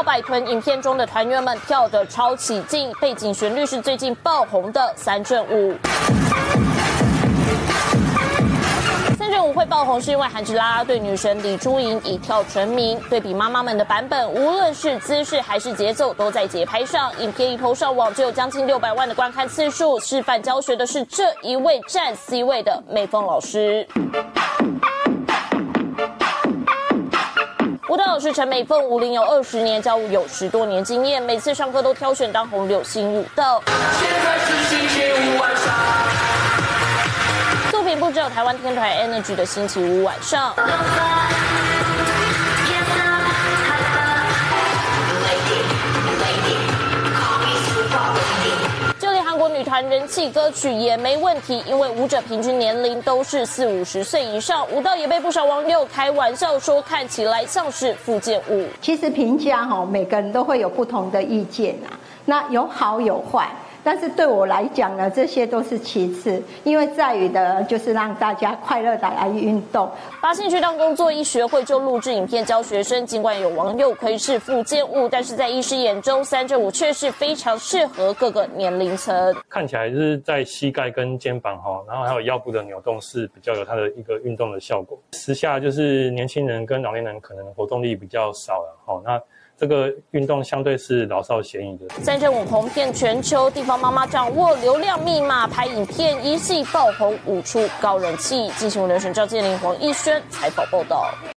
摇摆臀影片中的团员们跳得超起劲，背景旋律是最近爆红的三阵舞。三阵舞会爆红，是因为韩职啦啦队女神李珠莹以跳成名。对比妈妈们的版本，无论是姿势还是节奏，都在节拍上。影片一抛上网，就有将近600万的观看次数。示范教学的是这一位站 C 位的美凤老师。舞蹈老师陈美凤，舞龄有20年，教舞有10多年经验，每次上课都挑选当红流行舞蹈。现在是星期五晚上。作品不只有台湾天团 Energy 的星期五晚上，就连韩国女团人气歌曲也没问题，因为舞者平均年龄都是40、50岁以上，舞蹈也被不少网友开玩笑说看起来像是复健舞。 其实评价每个人都会有不同的意见啊，那有好有坏。但是对我来讲呢，这些都是其次，因为在于的就是让大家快乐地来运动。 把兴趣当工作，医学会就录制影片教学生。尽管有网友窥视复健舞，但是在医师眼中，三阵舞却是非常适合各个年龄层。 看起来就是在膝盖跟肩膀然后还有腰部的扭动是比较有它的一个运动的效果。时下就是年轻人跟老年人可能活动力比较少了那这个运动相对是老少咸宜的。 三阵舞红遍全球，地方妈妈掌握流量密码，拍影片一系爆红，舞出高人气。进行流程赵建林、黄奕轩采访报道。